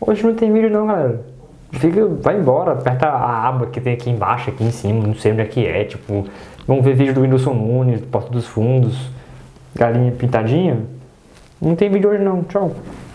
Hoje não tem vídeo não, galera. Vai embora, aperta a aba que tem aqui embaixo, aqui em cima, não sei onde é que é, tipo... Vamos ver vídeo do Whindersson Nunes, Porta dos Fundos, Galinha Pintadinha. Não tem vídeo hoje não, tchau.